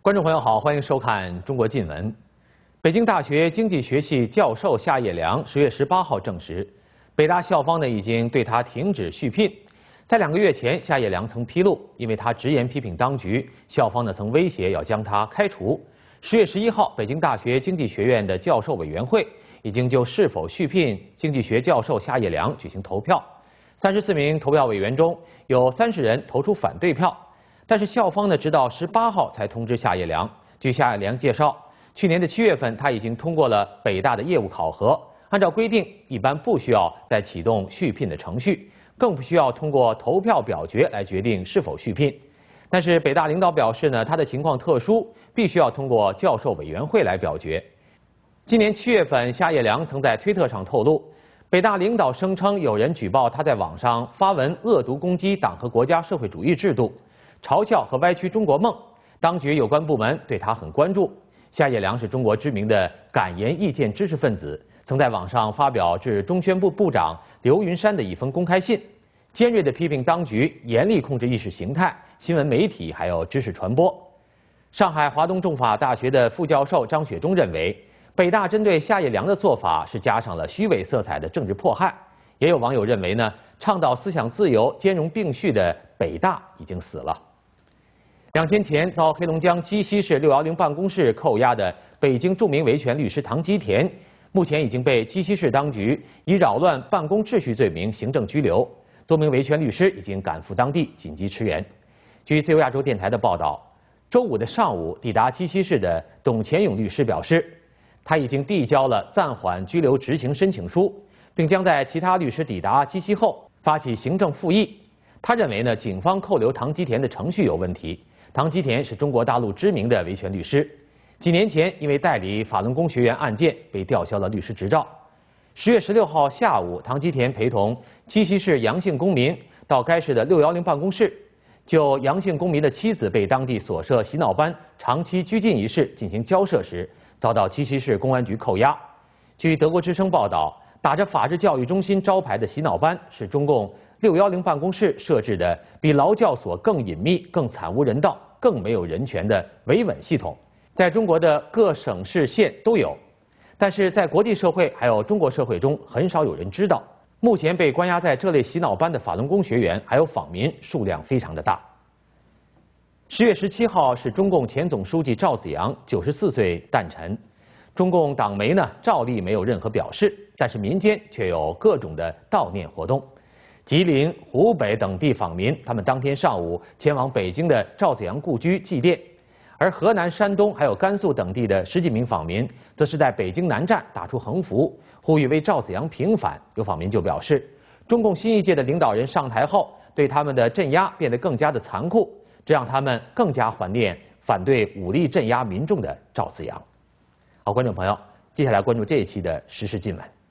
观众朋友好，欢迎收看中国近闻。北京大学经济学系教授夏叶良10月18号证实，北大校方已经对他停止续聘。在2个月前，夏叶良曾披露，因为他直言批评当局，校方曾威胁要将他开除。10月11号，北京大学经济学院的教授委员会已经就是否续聘经济学教授夏叶良举行投票。34名投票委员中有30人投出反对票。但是校方直到18号才通知夏叶良。据夏叶良介绍，去年7月份他已经通过了北大的业务考核，按照规定，一般不需要再启动续聘的程序，更不需要通过投票表决来决定是否续聘。但是北大领导表示他的情况特殊，必须要通过教授委员会来表决。今年7月份，夏叶良曾在推特上透露，北大领导声称有人举报他在网上发文恶毒攻击党和国家社会主义制度，嘲笑和歪曲中国梦，当局有关部门对他很关注。夏叶良是中国知名的敢言意见知识分子，曾在网上发表致中宣部部长刘云山的一封公开信，尖锐地批评当局严厉控制意识形态、新闻媒体还有知识传播。上海华东政法大学的副教授张雪忠认为，北大针对夏叶良的做法是加上了虚伪色彩的政治迫害。也有网友认为倡导思想自由、兼容并蓄的北大已经死了。2天前遭黑龙江鸡西市610办公室扣押的北京著名维权律师唐吉田，目前已经被鸡西市当局以扰乱办公秩序罪名行政拘留。多名维权律师已经赶赴当地紧急驰援。据自由亚洲电台的报道，周5的上午抵达鸡西市的董前勇律师表示，他已经递交了暂缓拘留执行申请书，并将在其他律师抵达鸡西后发起行政复议。他认为警方扣留唐吉田的程序有问题。唐吉田是中国大陆知名的维权律师，几年前因为代理法轮功学员案件被吊销了律师执照。10月16号下午，唐吉田陪同鸡西市杨姓公民到该市的610办公室，就杨姓公民的妻子被当地所涉洗脑班长期拘禁一事进行交涉时，遭到鸡西市公安局扣押。据德国之声报道，打着法治教育中心招牌的洗脑班是中共610办公室设置的比劳教所更隐秘、更惨无人道、更没有人权的维稳系统，在中国的各省市县都有，但是在国际社会还有中国社会中很少有人知道。目前被关押在这类洗脑班的法轮功学员还有访民数量非常的大。10月17号是中共前总书记赵紫阳94岁诞辰。中共党媒照例没有任何表示，但是民间却有各种的悼念活动。吉林、湖北等地访民，他们当天上午前往北京的赵紫阳故居祭奠，而河南、山东还有甘肃等地的10几名访民，则是在北京南站打出横幅，呼吁为赵紫阳平反。有访民就表示，中共新一届的领导人上台后，对他们的镇压变得更加的残酷，这让他们更加怀念反对武力镇压民众的赵紫阳。好，观众朋友，接下来关注这一期的时事新闻。